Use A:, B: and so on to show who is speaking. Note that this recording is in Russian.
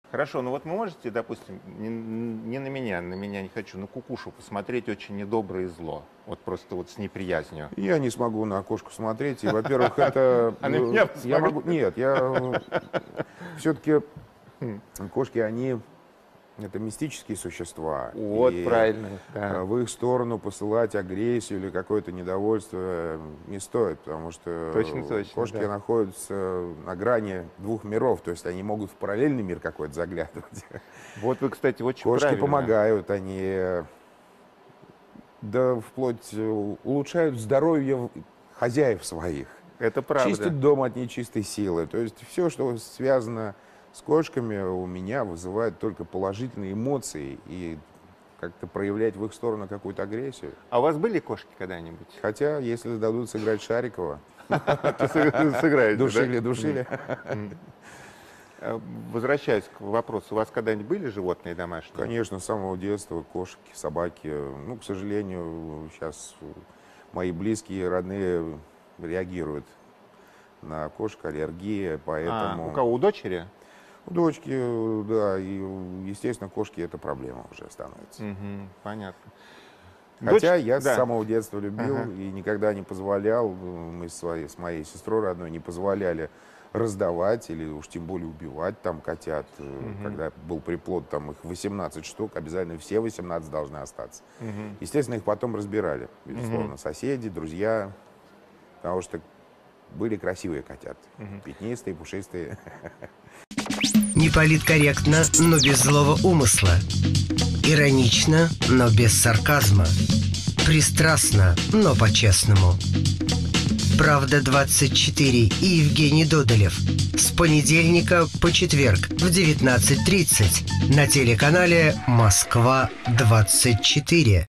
A: Хорошо, ну вот вы можете, допустим, не на меня не хочу, на кукушу посмотреть очень недоброе и зло. Вот просто вот с неприязнью.
B: Я не смогу на кошку смотреть. И, во-первых, это...
A: А на меня
B: Я могу...
A: посмотреть?
B: Нет, я... Все-таки кошки, они... Это мистические существа.
A: Вот,
B: И
A: правильно, да.
B: в их сторону посылать агрессию или какое-то недовольство не стоит, потому что
A: Точно,
B: кошки
A: да.
B: находятся на грани двух миров, то есть они могут в параллельный мир какой-то заглядывать.
A: Вот вы, кстати, очень
B: Кошки
A: правильно.
B: помогают, они да вплоть улучшают здоровье хозяев своих,
A: Это правда.
B: чистят дом от нечистой силы. То есть все, что связано с кошками, у меня вызывает только положительные эмоции и как-то проявлять в их сторону какую-то агрессию.
A: А у вас были кошки когда-нибудь?
B: Хотя, если дадут сыграть Шарикова,
A: Сыграете, да?
B: душили.
A: Возвращаясь к вопросу, у вас когда-нибудь были животные домашние?
B: Конечно, с самого детства кошки, собаки. Ну, к сожалению, сейчас мои близкие, родные реагируют на кошек, аллергия, поэтому...
A: У кого? У дочери?
B: У дочки, да, и, естественно, кошки — это проблема уже становится.
A: Понятно.
B: Хотя
A: Дочь-
B: я с
A: да.
B: самого детства любил и никогда не позволял, мы с моей сестрой родной не позволяли раздавать или уж тем более убивать там котят. Когда был приплод, там их 18 штук, обязательно все 18 должны остаться. Естественно, их потом разбирали, безусловно, соседи, друзья, потому что были красивые котята, пятнистые, пушистые.
C: Не политкорректно, но без злого умысла. Иронично, но без сарказма. Пристрастно, но по-честному. «Правда-24» и Евгений Додолев. С понедельника по четверг в 19:30 на телеканале «Москва-24».